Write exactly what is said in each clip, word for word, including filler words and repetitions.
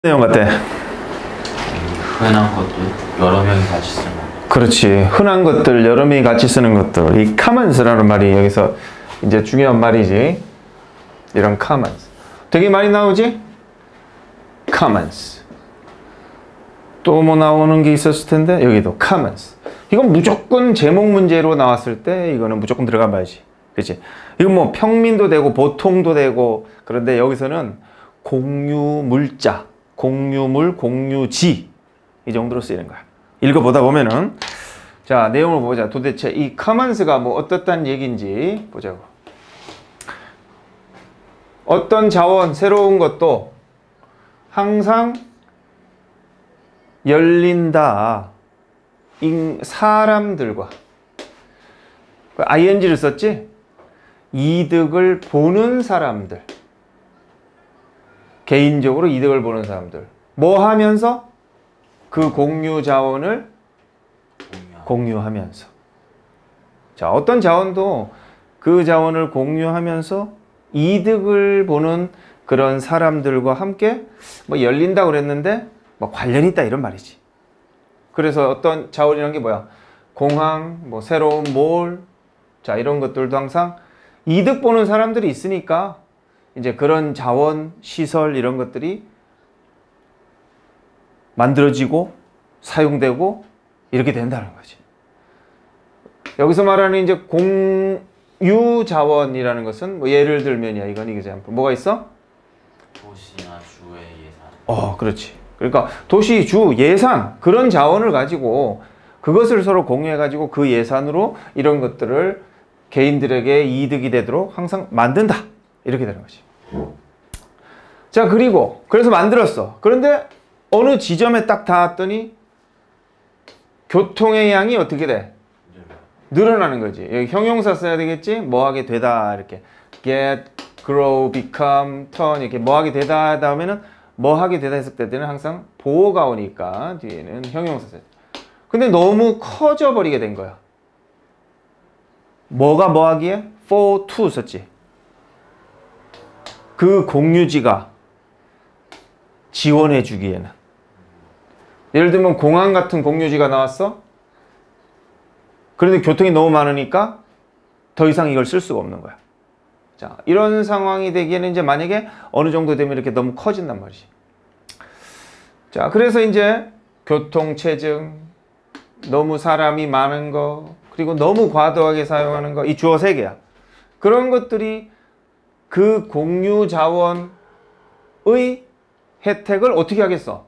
내용 같아. 흔한 것들 여러 명이 같이 쓰는 거. 그렇지. 흔한 것들 여러 명이 같이 쓰는 것들. 이 commons라는 말이 여기서 이제 중요한 말이지. 이런 commons. 되게 많이 나오지? commons. 또 뭐 나오는 게 있었을 텐데 여기도 commons. 이건 무조건 제목 문제로 나왔을 때 이거는 무조건 들어가 봐야지. 그렇지? 이건 뭐 평민도 되고 보통도 되고, 그런데 여기서는 공유물자, 공유물, 공유지 이 정도로 쓰이는 거야. 읽어보다 보면은, 자, 내용을 보자. 도대체 이 commons가 뭐 어떻단 얘기인지 보자고. 어떤 자원, 새로운 것도 항상 열린다. 사람들과, 아이엔지를 썼지? 이득을 보는 사람들, 개인적으로 이득을 보는 사람들, 뭐 하면서? 그 공유 자원을 공유하면서. 자, 어떤 자원도 그 자원을 공유하면서 이득을 보는 그런 사람들과 함께 뭐 열린다고 그랬는데 뭐 관련이 있다 이런 말이지. 그래서 어떤 자원이라는 게 뭐야? 공항, 뭐 새로운 몰, 자, 이런 것들도 항상 이득 보는 사람들이 있으니까 이제 그런 자원, 시설 이런 것들이 만들어지고 사용되고 이렇게 된다는 거지. 여기서 말하는 이제 공유 자원이라는 것은 뭐 예를 들면이야. 이건 이게 뭐가 있어? 도시나 주의 예산. 어, 그렇지. 그러니까 도시, 주, 예산, 그런 자원을 가지고 그것을 서로 공유해 가지고 그 예산으로 이런 것들을 개인들에게 이득이 되도록 항상 만든다. 이렇게 되는 거지. 자, 그리고 그래서 만들었어. 그런데 어느 지점에 딱 닿았더니 교통의 양이 어떻게 돼? 늘어나는 거지. 여기 형용사 써야 되겠지? 뭐 하게 되다 이렇게 get, grow, become, turn 이렇게 뭐 하게 되다 다음에는 뭐 하게 되다 했을 때는 항상 보어가 오니까 뒤에는 형용사 써야 돼. 근데 너무 커져 버리게 된 거야. 뭐가 뭐 하기에? for, to 썼지. 그 공유지가 지원해 주기에는. 예를 들면 공항 같은 공유지가 나왔어. 그런데 교통이 너무 많으니까 더 이상 이걸 쓸 수가 없는 거야. 자, 이런 상황이 되기에는 이제 만약에 어느 정도 되면 이렇게 너무 커진단 말이지. 자, 그래서 이제 교통체증, 너무 사람이 많은 거, 그리고 너무 과도하게 사용하는 거, 이 주어 세 개야. 그런 것들이 그 공유 자원의 혜택을 어떻게 하겠어?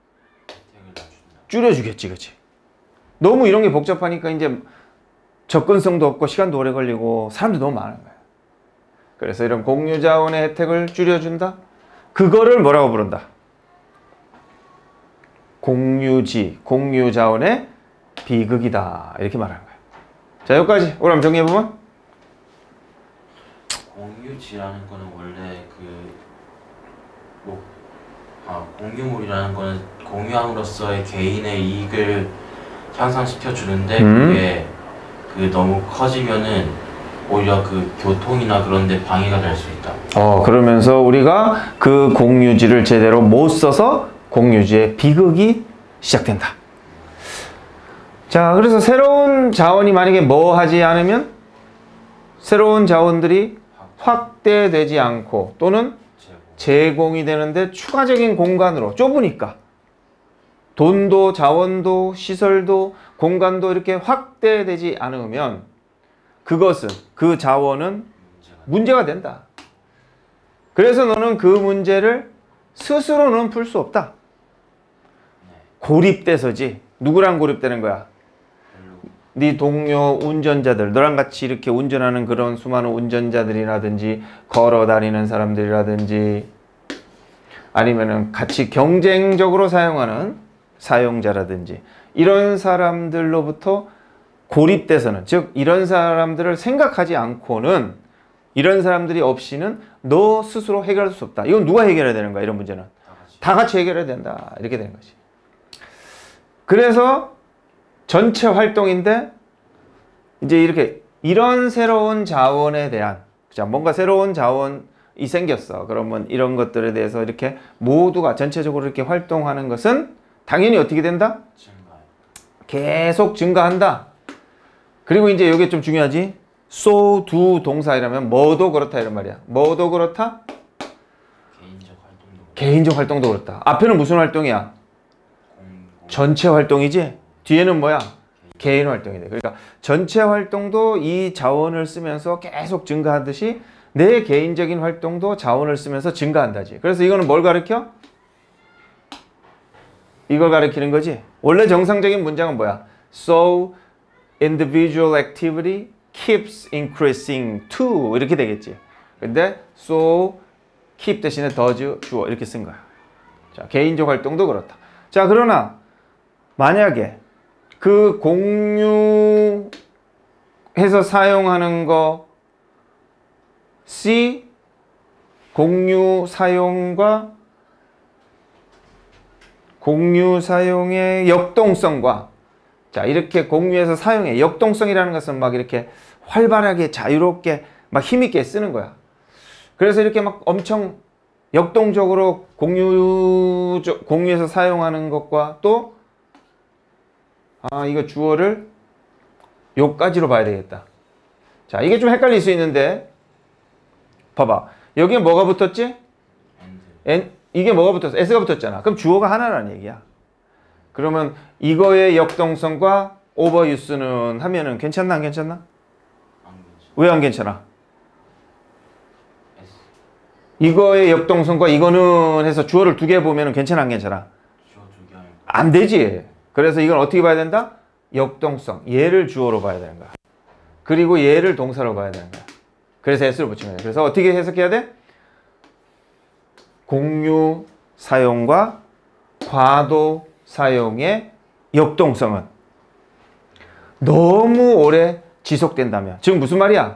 줄여주겠지, 그치? 너무 이런 게 복잡하니까 이제 접근성도 없고 시간도 오래 걸리고 사람도 너무 많은 거야. 그래서 이런 공유 자원의 혜택을 줄여준다? 그거를 뭐라고 부른다? 공유지, 공유 자원의 비극이다. 이렇게 말하는 거야. 자, 여기까지. 그럼 정리해보면? 공유지라는 거는 원래 그 뭐, 아, 공유물이라는 거는 공유함으로써의 개인의 이익을 향상시켜 주는데 음. 그게 그 너무 커지면은 오히려 그 교통이나 그런 데 방해가 될 수 있다. 어, 그러면서 우리가 그 공유지를 제대로 못 써서 공유지의 비극이 시작된다. 자, 그래서 새로운 자원이 만약에 뭐 하지 않으면 새로운 자원들이 확대되지 않고 또는 제공이 되는데 추가적인 공간으로 좁으니까 돈도 자원도 시설도 공간도 이렇게 확대되지 않으면 그것은 그 자원은 문제가 된다. 그래서 너는 그 문제를 스스로는 풀 수 없다. 고립돼서지. 누구랑 고립되는 거야? 네 동료 운전자들, 너랑 같이 이렇게 운전하는 그런 수많은 운전자들이라든지 걸어 다니는 사람들이라든지 아니면은 같이 경쟁적으로 사용하는 사용자라든지 이런 사람들로부터 고립돼서는, 즉 이런 사람들을 생각하지 않고는, 이런 사람들이 없이는 너 스스로 해결할 수 없다. 이건 누가 해결해야 되는 거야? 이런 문제는 다 같이, 다 같이 해결해야 된다. 이렇게 되는 거지. 그래서 전체 활동인데 이제 이렇게 이런 새로운 자원에 대한, 자, 뭔가 새로운 자원이 이 생겼어. 그러면 이런 것들에 대해서 이렇게 모두가 전체적으로 이렇게 활동하는 것은 당연히 어떻게 된다? 증가요. 계속 증가한다. 그리고 이제 이게 좀 중요하지. so do 동사이라면 뭐도 그렇다 이런 말이야. 뭐도 그렇다? 개인적 활동도 그렇고 개인적 활동도 그렇다. 앞에는 무슨 활동이야? 공, 공, 전체 활동이지. 뒤에는 뭐야? 개인 활동이 돼. 그러니까 전체 활동도 이 자원을 쓰면서 계속 증가하듯이 내 개인적인 활동도 자원을 쓰면서 증가한다지. 그래서 이거는 뭘 가르쳐? 이걸 가르치는 거지. 원래 정상적인 문장은 뭐야? So individual activity keeps increasing too 이렇게 되겠지. 근데 so keep 대신에 does 주어 이렇게 쓴 거야. 자, 개인적 활동도 그렇다. 자, 그러나 만약에 그 공유해서 사용하는 거 C 공유 사용과 공유 사용의 역동성과 자 이렇게 공유해서 사용해 역동성이라는 것은 막 이렇게 활발하게 자유롭게 막 힘있게 쓰는 거야. 그래서 이렇게 막 엄청 역동적으로 공유 공유해서 사용하는 것과 또 아 이거 주어를 요까지로 봐야 되겠다. 자 이게 좀 헷갈릴 수 있는데 봐봐 여기에 뭐가 붙었지? N, 이게 뭐가 붙었어? S가 붙었잖아. 그럼 주어가 하나라는 얘기야. 그러면 이거의 역동성과 overuse는 하면은 괜찮나 안 괜찮나? 안 괜찮아. 왜 안 괜찮아? S. 이거의 역동성과 이거는 해서 주어를 두 개 보면은 괜찮아 안 괜찮아? 주어 두 개 하면 안 되지. 그래서 이건 어떻게 봐야 된다? 역동성. 얘를 주어로 봐야 되는 거야. 그리고 얘를 동사로 봐야 되는 거야. 그래서 S를 붙이면 돼. 그래서 어떻게 해석해야 돼? 공유 사용과 과도 사용의 역동성은 너무 오래 지속된다면 지금 무슨 말이야?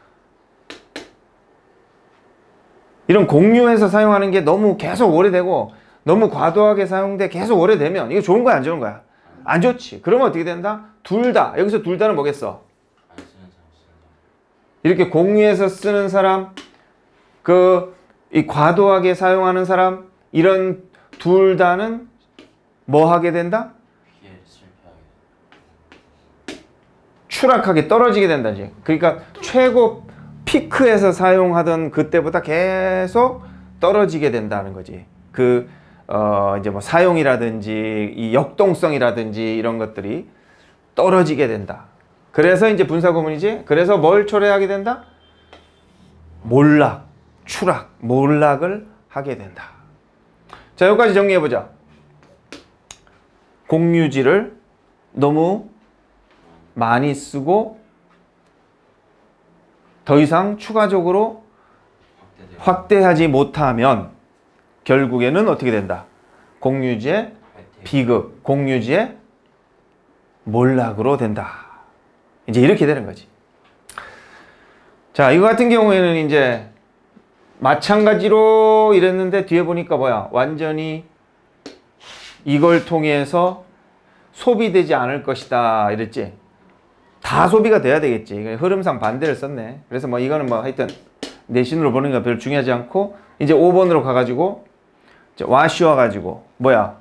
이런 공유해서 사용하는 게 너무 계속 오래되고 너무 과도하게 사용돼 계속 오래되면 이거 좋은 거야 안 좋은 거야? 안 좋지. 그러면 어떻게 된다? 둘 다. 여기서 둘 다는 뭐겠어? 안 쓰는 사람 쓰는 사람. 이렇게 공유해서 쓰는 사람 그 이 과도하게 사용하는 사람 이런 둘 다는 뭐 하게 된다? 피해 실패하게 돼. 추락하게 떨어지게 된다지. 그러니까 최고 피크에서 사용하던 그때보다 계속 떨어지게 된다는 거지. 그 어 이제 뭐 사용이라든지 이 역동성이라든지 이런 것들이 떨어지게 된다. 그래서 이제 분사구문이지. 그래서 뭘 초래하게 된다? 몰락, 추락, 몰락을 하게 된다. 자, 여기까지 정리해 보자. 공유지를 너무 많이 쓰고 더 이상 추가적으로 확대되고 확대하지 못하면 결국에는 어떻게 된다? 공유지의 혜택. 비극, 공유지의 몰락으로 된다. 이제 이렇게 되는 거지. 자, 이거 같은 경우에는 이제 마찬가지로 이랬는데 뒤에 보니까 뭐야? 완전히 이걸 통해서 소비되지 않을 것이다 이랬지. 다 소비가 돼야 되겠지. 흐름상 반대를 썼네. 그래서 뭐 이거는 뭐 하여튼 내신으로 보는 거 별로 중요하지 않고 이제 오 번으로 가가지고 와쉬와 가지고 뭐야?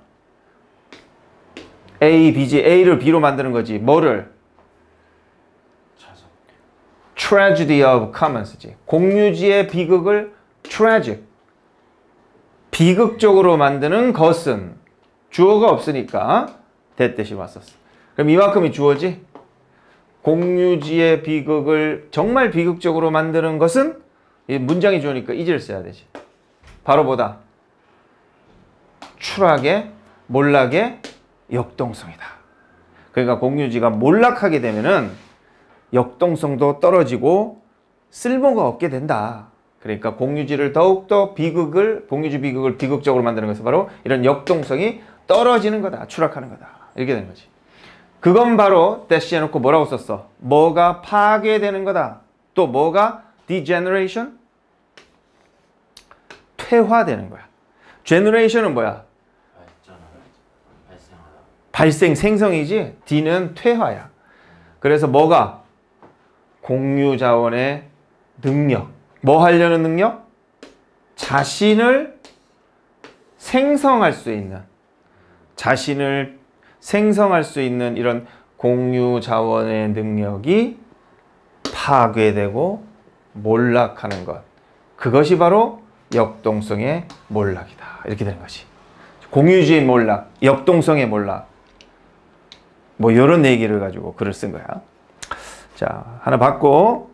A, B지. A를 B로 만드는 거지. 뭐를? 차서. Tragedy of Commons지. 공유지의 비극을 tragic. 비극적으로 만드는 것은 주어가 없으니까 대뜻이 왔었어. 그럼 이만큼이 주어지? 공유지의 비극을 정말 비극적으로 만드는 것은 이 문장이 주어니까 이제를 써야 되지. 바로 뭐다? 추락의, 몰락의 역동성이다. 그러니까 공유지가 몰락하게 되면은 역동성도 떨어지고 쓸모가 없게 된다. 그러니까 공유지를 더욱더 비극을, 공유지 비극을 비극적으로 만드는 것은 바로 이런 역동성이 떨어지는 거다. 추락하는 거다. 이렇게 되는 거지. 그건 바로 대시 해놓고 뭐라고 썼어? 뭐가 파괴되는 거다. 또 뭐가 degeneration? 퇴화되는 거야. generation은 뭐야? 발전하다. 발생하다. 발생, 생성이지. D는 퇴화야. 그래서 뭐가? 공유 자원의 능력. 뭐 하려는 능력? 자신을 생성할 수 있는 자신을 생성할 수 있는 이런 공유 자원의 능력이 파괴되고 몰락하는 것. 그것이 바로 역동성의 몰락이다. 이렇게 되는 것이. 공유주의 몰락, 역동성의 몰락. 뭐 이런 얘기를 가지고 글을 쓴 거야. 자, 하나 받고